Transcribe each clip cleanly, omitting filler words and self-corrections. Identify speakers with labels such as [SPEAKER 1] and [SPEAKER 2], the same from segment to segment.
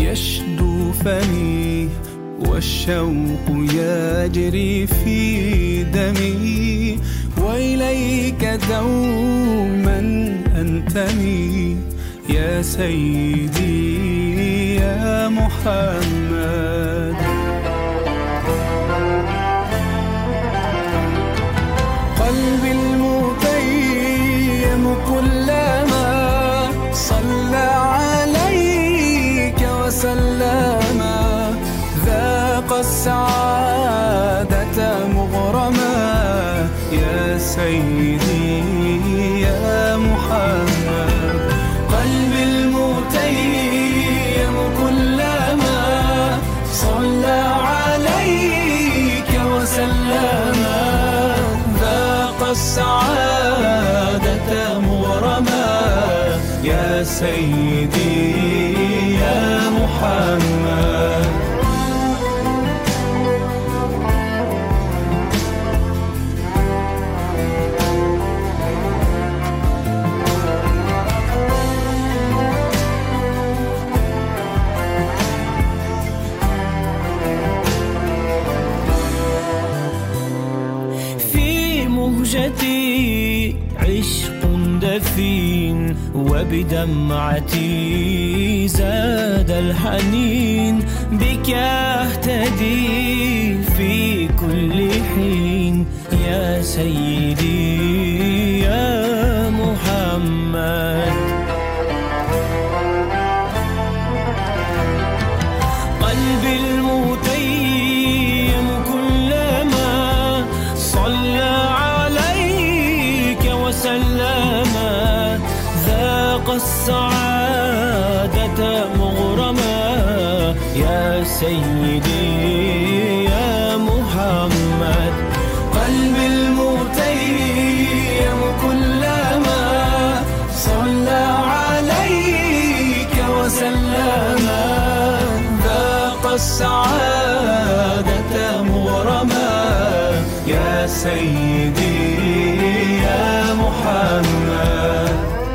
[SPEAKER 1] يشدو فمي والشوق يجري في دمي، وإليك دوما أنتمي يا سيدي يا محمد. قلبي المتيم كلما صلى عليك وسلم، ذاق السعادة مغرما يا سيدي يا محمد. قلبي المتيم كلما صلى عليك وسلم، ذاق السعادة مغرما يا سيدي يا محمد.
[SPEAKER 2] مهجتي عشق دفين، وبدمعتي زاد الحنين، بك أهتدي في كل حين يا سيدي يا محمد. قلبي المتيم كلما صلى وسلم، ذاق السعادة مغرما يا سيدي يا محمد.
[SPEAKER 1] قلبي المتيم كلما صلى عليك وسلم، ذاق السعادة مغرما يا سيدي يا محمد.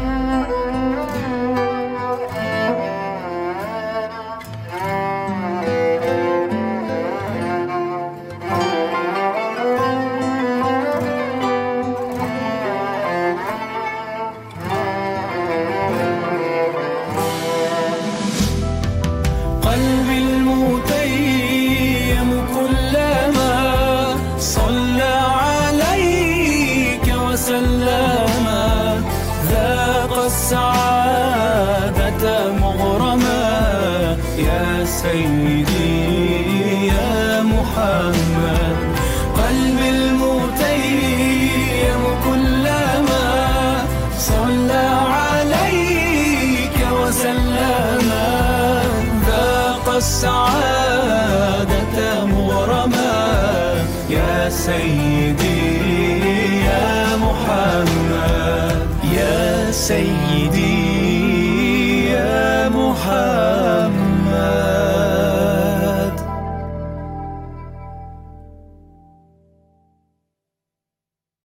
[SPEAKER 1] قلبي المتيم كلما صلى عليك وسلم، ذاق السعادة مغرما يا سيدي يا محمد. قلبي المتيم كلما صلى عليك وسلم، ذاق السعادة مغرما يا سيدي يا محمد. يا سيدي يا محمد.